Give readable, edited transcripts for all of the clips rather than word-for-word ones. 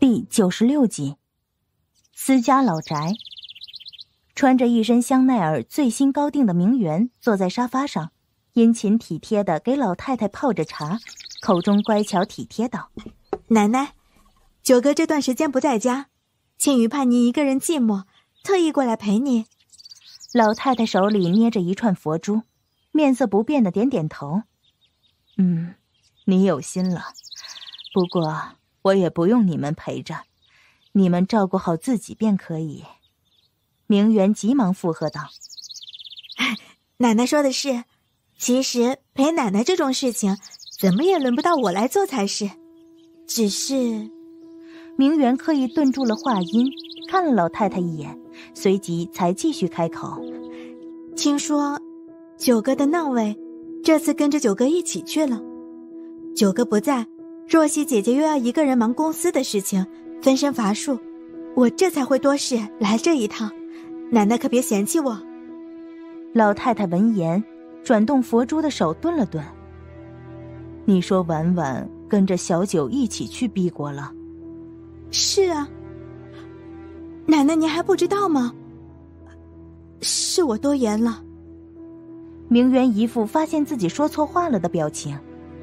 第96集，私家老宅。穿着一身香奈儿最新高定的名媛坐在沙发上，殷勤体贴地给老太太泡着茶，口中乖巧体贴道： 奶奶，九哥这段时间不在家，庆余怕你一个人寂寞，特意过来陪你。 老太太手里捏着一串佛珠，面色不变地点点头。你有心了，不过我也不用你们陪着，你们照顾好自己便可以。名媛急忙附和道： 奶奶说的是，其实陪奶奶这种事情怎么也轮不到我来做才是，只是…… 名媛刻意顿住了话音，看了老太太一眼，随即才继续开口： 听说九哥的那位这次跟着九哥一起去了，九哥不在，若曦姐姐又要一个人忙公司的事情，分身乏术，我这才会多事来这一趟，奶奶可别嫌弃我。 老太太闻言，转动佛珠的手顿了顿。你说婉婉跟着小九一起去逼国了？ 是啊。奶奶您还不知道吗？是我多言了。 名媛一副发现自己说错话了的表情。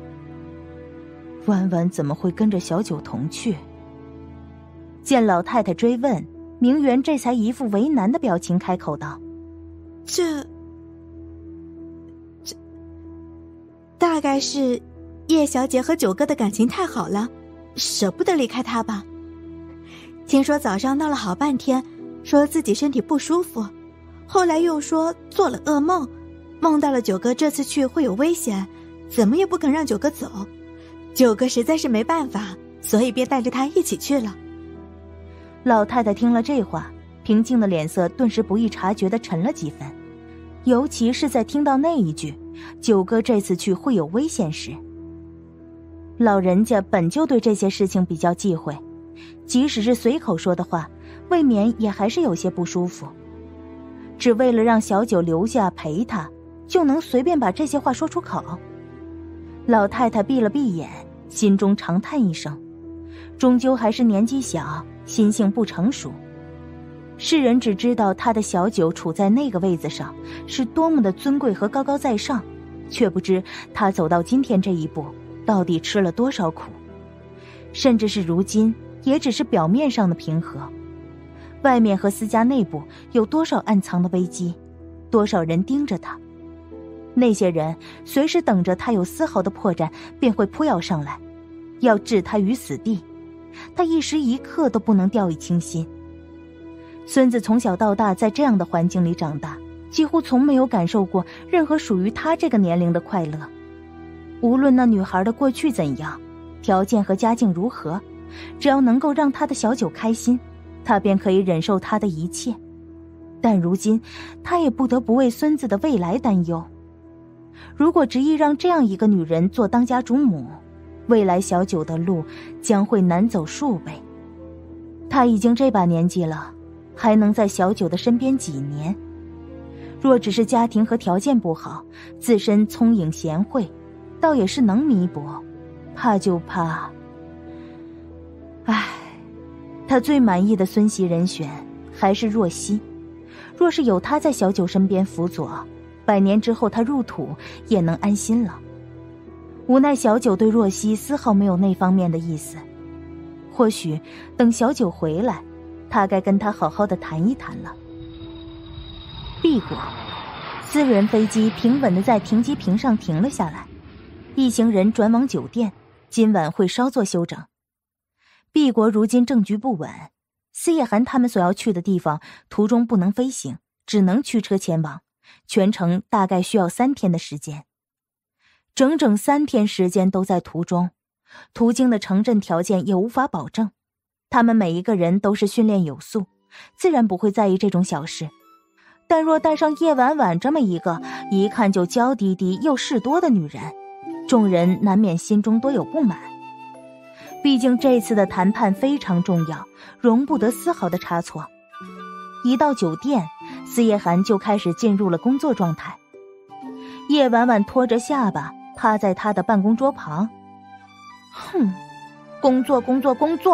婉婉怎么会跟着小九同去？见老太太追问，名媛这才一副为难的表情开口道： 这大概是叶小姐和九哥的感情太好了，舍不得离开他吧。听说早上闹了好半天，说自己身体不舒服，后来又说做了噩梦，梦到了九哥这次去会有危险，怎么也不肯让九哥走。九哥实在是没办法，所以便带着他一起去了。 老太太听了这话，平静的脸色顿时不易察觉地沉了几分，尤其是在听到那一句九哥这次去会有危险时。老人家本就对这些事情比较忌讳，即使是随口说的话，未免也还是有些不舒服。只为了让小九留下陪他，就能随便把这些话说出口。老太太闭了闭眼，心中长叹一声，终究还是年纪小，心性不成熟。世人只知道他的小九处在那个位子上是多么的尊贵和高高在上，却不知他走到今天这一步到底吃了多少苦，甚至是如今也只是表面上的平和，外面和私家内部有多少暗藏的危机，多少人盯着他。那些人随时等着他有丝毫的破绽便会扑要上来，要置他于死地，他一时一刻都不能掉以轻心。孙子从小到大在这样的环境里长大，几乎从没有感受过任何属于他这个年龄的快乐。无论那女孩的过去怎样，条件和家境如何，只要能够让他的小九开心，他便可以忍受他的一切。但如今他也不得不为孙子的未来担忧。如果执意让这样一个女人做当家主母，未来小九的路将会难走数倍。他已经这把年纪了，还能在小九的身边几年？若只是家庭和条件不好，自身聪颖贤惠，倒也是能弥补，怕就怕……他最满意的孙媳人选还是若曦。若是有她在小九身边辅佐，100年之后他入土也能安心了。无奈小九对若曦丝毫没有那方面的意思，或许等小九回来，他该跟他好好的谈一谈了。B国，私人飞机平稳地在停机坪上停了下来，一行人转往酒店，今晚会稍作休整。B国如今政局不稳，司叶寒他们所要去的地方途中不能飞行，只能驱车前往，全程大概需要3天的时间。整整3天时间都在途中，途经的城镇条件也无法保证。他们每一个人都是训练有素，自然不会在意这种小事。但若带上叶婉婉这么一个一看就娇滴滴又事多的女人，众人难免心中多有不满。毕竟这次的谈判非常重要，容不得丝毫的差错。一到酒店，司叶寒就开始进入了工作状态。叶婉婉拖着下巴趴在他的办公桌旁，工作工作工作，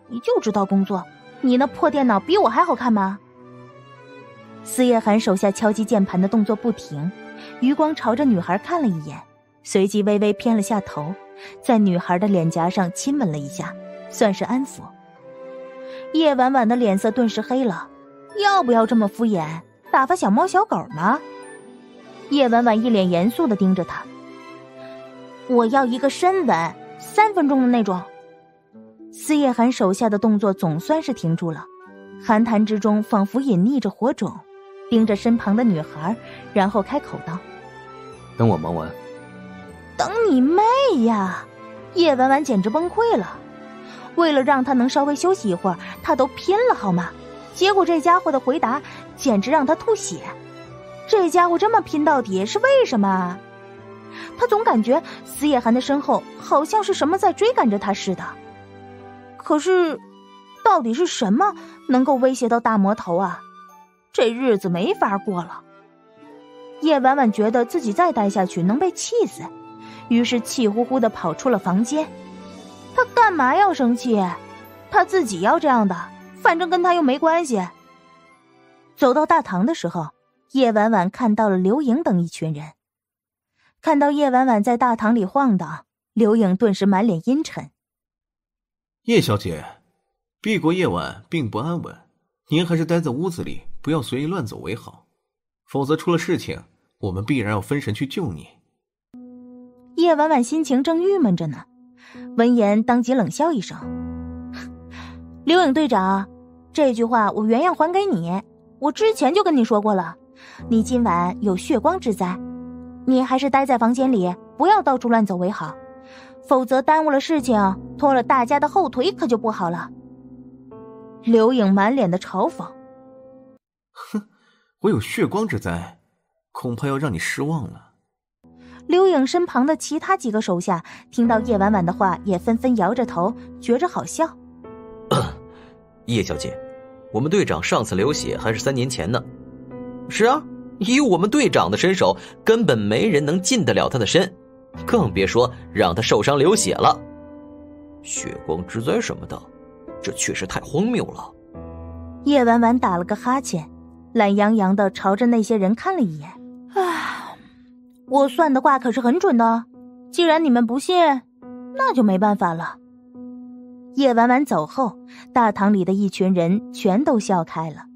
你就知道工作，你那破电脑比我还好看吗？司叶寒手下敲击键盘的动作不停，余光朝着女孩看了一眼，随即微微偏了下头，在女孩的脸颊上亲吻了一下，算是安抚。叶婉婉的脸色顿时黑了，要不要这么敷衍，打发小猫小狗呢？叶婉婉一脸严肃地盯着他，我要一个深吻，3分钟的那种。司叶寒手下的动作总算是停住了，寒潭之中仿佛隐匿着火种，盯着身旁的女孩，然后开口道： 等我忙完。 等你妹呀！叶婉婉简直崩溃了，为了让他能稍微休息一会儿，他都拼了好吗？结果这家伙的回答简直让他吐血。这家伙这么拼到底是为什么？他总感觉司叶寒的身后好像是什么在追赶着他似的。可是到底是什么能够威胁到大魔头啊？这日子没法过了。叶婉婉觉得自己再待下去能被气死，于是气呼呼地跑出了房间。他干嘛要生气？他自己要这样的，反正跟他又没关系。走到大堂的时候，叶婉婉看到了刘颖等一群人。看到叶婉婉在大堂里晃荡，刘颖顿时满脸阴沉。 叶小姐，避过夜晚并不安稳，您还是待在屋子里，不要随意乱走为好，否则出了事情，我们必然要分神去救你。 叶婉婉心情正郁闷着呢，闻言当即冷笑一声：刘颖队长，这句话我原样还给你，我之前就跟你说过了，你今晚有血光之灾，你还是待在房间里，不要到处乱走为好，否则耽误了事情，拖了大家的后腿可就不好了。刘颖满脸的嘲讽： 哼，我有血光之灾，恐怕要让你失望了。 刘颖身旁的其他几个手下听到叶婉婉的话，也纷纷摇着头，觉着好笑。 叶小姐，我们队长上次流血还是3年前呢。是啊，以我们队长的身手，根本没人能近得了他的身，更别说让他受伤流血了。血光之灾什么的，这确实太荒谬了。 叶婉婉打了个哈欠，懒洋洋地朝着那些人看了一眼。我算的卦可是很准的，既然你们不信，那就没办法了。叶婉婉走后，大堂里的一群人全都笑开了。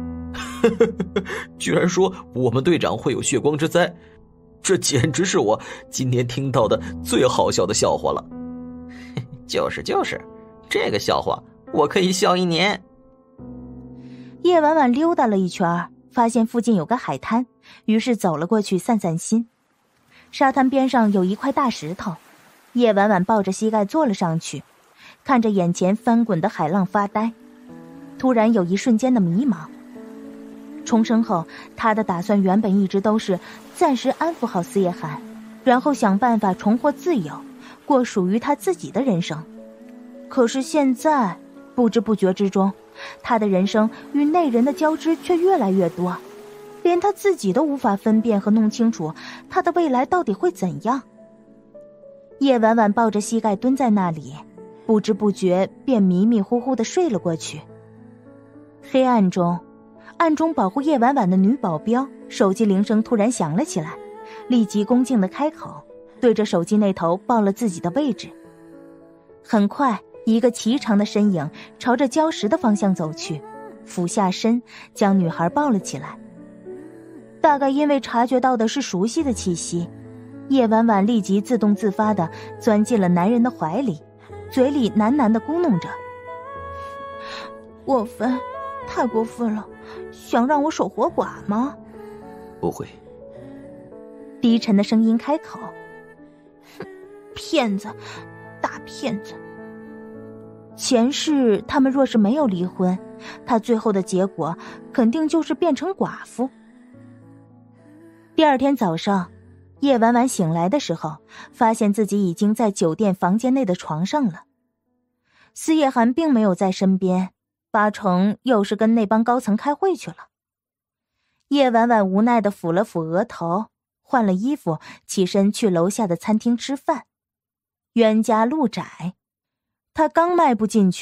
居然说我们队长会有血光之灾，这简直是我今天听到的最好笑的笑话了。就是，这个笑话我可以笑1年。 叶婉婉溜达了一圈，发现附近有个海滩，于是走了过去散散心。沙滩边上有一块大石头，叶婉婉抱着膝盖坐了上去，看着眼前翻滚的海浪发呆，突然有一瞬间的迷茫。重生后，他的打算原本一直都是暂时安抚好司叶寒，然后想办法重获自由，过属于他自己的人生。可是现在不知不觉之中，他的人生与那人的交织却越来越多，连他自己都无法分辨和弄清楚他的未来到底会怎样。叶婉婉抱着膝盖蹲在那里，不知不觉便迷迷糊糊地睡了过去。黑暗中，暗中保护叶婉婉的女保镖手机铃声突然响了起来，立即恭敬地开口，对着手机那头报了自己的位置。很快，一个颀长的身影朝着礁石的方向走去，俯下身将女孩抱了起来。大概因为察觉到的是熟悉的气息，叶婉婉立即自动自发地钻进了男人的怀里，嘴里喃喃地咕哝着：过分，太过分了，想让我守活寡吗？ 不会。 低沉的声音开口：骗子，大骗子。前世他们若是没有离婚，他最后的结果肯定就是变成寡妇。第二天早上，叶婉婉醒来的时候，发现自己已经在酒店房间内的床上了。司叶寒并没有在身边，8成又是跟那帮高层开会去了。叶婉婉无奈地抚了抚额头，换了衣服，起身去楼下的餐厅吃饭。冤家路窄，她刚迈步进去，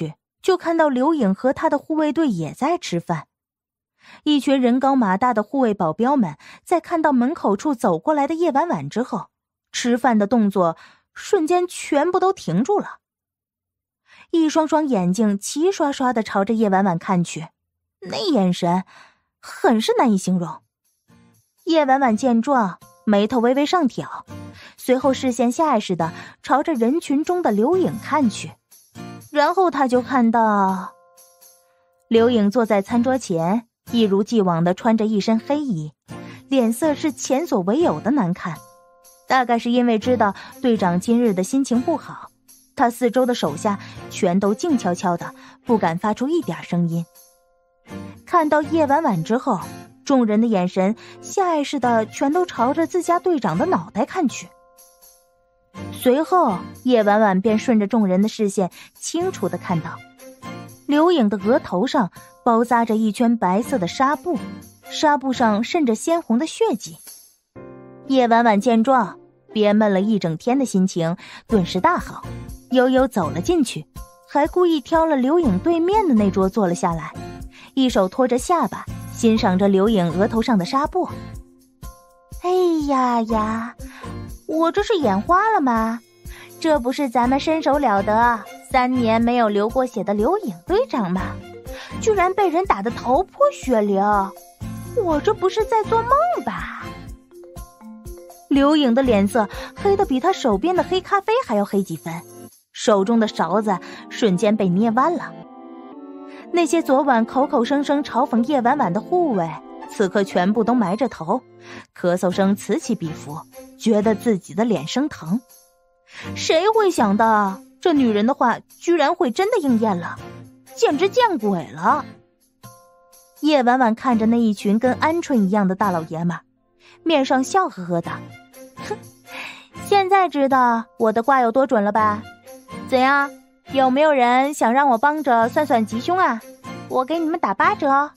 就看到刘颖和他的护卫队也在吃饭。一群人高马大的护卫保镖们在看到门口处走过来的叶婉婉之后，吃饭的动作瞬间全部都停住了，一双双眼睛齐刷刷地朝着叶婉婉看去，那眼神很是难以形容。叶婉婉见状，眉头微微上挑，随后视线下意识地朝着人群中的刘颖看去，然后他就看到刘颖坐在餐桌前，一如既往地穿着一身黑衣，脸色是前所未有的难看。大概是因为知道队长今日的心情不好，他四周的手下全都静悄悄的，不敢发出一点声音。看到叶婉婉之后，众人的眼神下意识的全都朝着自家队长的脑袋看去。随后叶婉婉便顺着众人的视线清楚地看到刘颖的额头上包扎着一圈白色的纱布，纱布上渗着鲜红的血迹。叶婉婉见状，憋闷了一整天的心情顿时大好，悠悠走了进去，还故意挑了刘颖对面的那桌坐了下来，一手托着下巴，欣赏着刘颖额头上的纱布。哎呀呀，我这是眼花了吗？这不是咱们身手了得3年没有流过血的刘颖队长吗？居然被人打得头破血流，我这不是在做梦吧？刘颖的脸色黑得比他手边的黑咖啡还要黑几分，手中的勺子瞬间被捏弯了。那些昨晚口口声声嘲讽叶婉婉的护卫，此刻全部都埋着头，咳嗽声此起彼伏，觉得自己的脸生疼。谁会想到这女人的话居然会真的应验了，简直见鬼了。叶婉婉看着那一群跟鹌鹑一样的大老爷们，面上笑呵呵的，哼，现在知道我的卦有多准了吧？怎样，有没有人想让我帮着算算吉凶啊？我给你们打8折。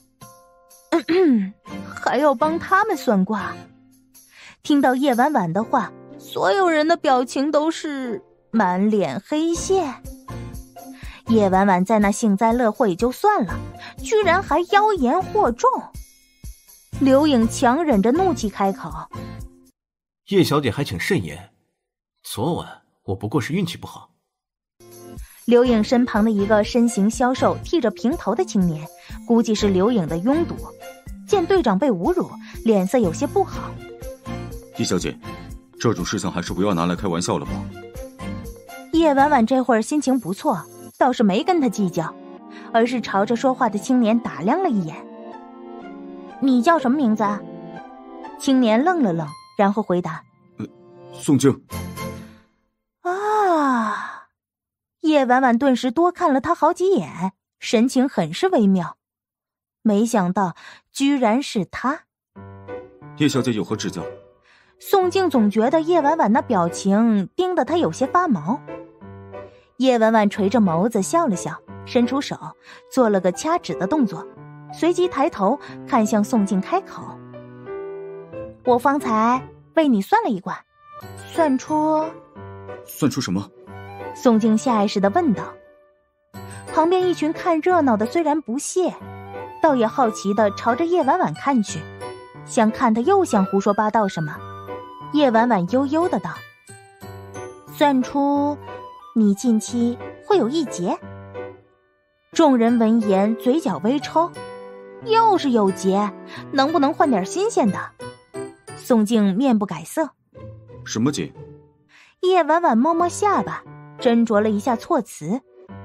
还要帮他们算卦？听到叶婉婉的话，所有人的表情都是满脸黑线。叶婉婉在那幸灾乐祸也就算了，居然还妖言惑众。刘颖强忍着怒气开口： 叶小姐还请慎言，昨晚我不过是运气不好。 刘颖身旁的一个身形消瘦剃着平头的青年，估计是刘颖的拥堵，见队长被侮辱，脸色有些不好。 叶小姐，这种事情还是不要拿来开玩笑了吧。 叶婉婉这会儿心情不错，倒是没跟他计较，而是朝着说话的青年打量了一眼。你叫什么名字啊？青年愣了愣，然后回答： 宋静。 啊！叶婉婉顿时多看了他好几眼，神情很是微妙。没想到居然是他。 叶小姐有何指教？ 宋静总觉得叶婉婉那表情盯得他有些发毛。叶婉婉垂着眸子笑了笑，伸出手做了个掐指的动作，随即抬头看向宋静开口：我方才为你算了一卦，算出什么？ 宋静下意识地问道。旁边一群看热闹的虽然不屑，倒也好奇地朝着叶婉婉看去，想看他又想胡说八道什么。叶婉婉悠悠地道：算出你近期会有一劫。众人闻言嘴角微抽，又是有劫，能不能换点新鲜的？宋静面不改色。 什么劫？ 叶婉婉摸摸下巴，斟酌了一下措辞。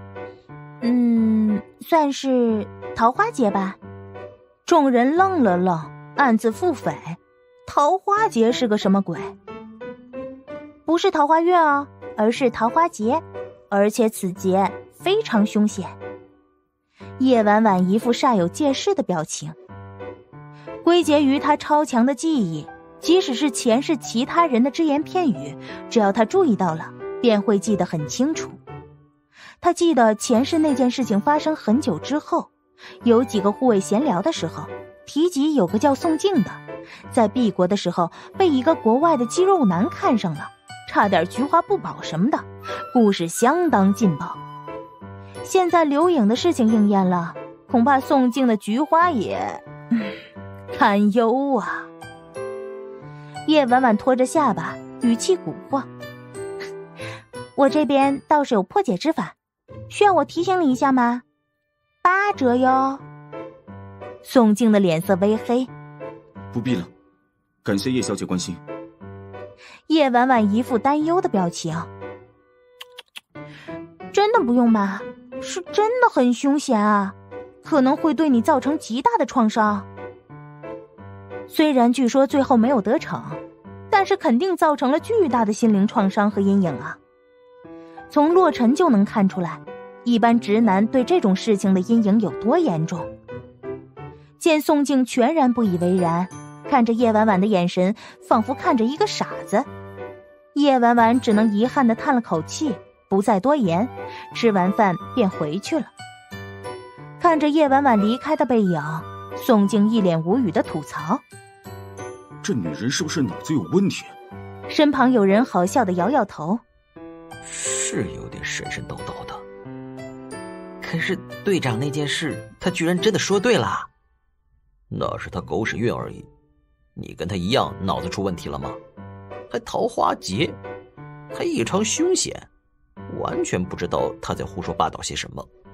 算是桃花劫吧。众人愣了愣，暗自腹诽，桃花劫是个什么鬼？不是桃花运哦，而是桃花劫，而且此劫非常凶险。叶婉婉一副煞有介事的表情，归结于她超强的记忆，即使是前世其他人的只言片语，只要她注意到了，便会记得很清楚。她记得前世那件事情发生很久之后，有几个护卫闲聊的时候提及有个叫宋静的，在敝国的时候被一个国外的肌肉男看上了，差点菊花不保什么的，故事相当劲爆。 现在刘颖的事情应验了，恐怕宋静的菊花也堪忧啊。叶婉婉拖着下巴，语气蛊惑：我这边倒是有破解之法，需要我提醒你一下吗？8折哟。宋静的脸色微黑： 不必了，感谢叶小姐关心。 叶婉婉一副担忧的表情：真的不用吗？是真的很凶险啊，可能会对你造成极大的创伤。虽然据说最后没有得逞，但是肯定造成了巨大的心灵创伤和阴影啊。从洛尘就能看出来，一般直男对这种事情的阴影有多严重。见宋静全然不以为然，看着叶婉婉的眼神仿佛看着一个傻子，叶婉婉只能遗憾地叹了口气，不再多言，吃完饭便回去了。看着叶婉婉离开的背影，宋静一脸无语地吐槽： 这女人是不是脑子有问题？ 身旁有人好笑地摇摇头： 是有点神神叨叨的。可是队长那件事，他居然真的说对了。那是他狗屎运而已，你跟他一样脑子出问题了吗？还桃花劫，还异常凶险，完全不知道他在胡说八道些什么。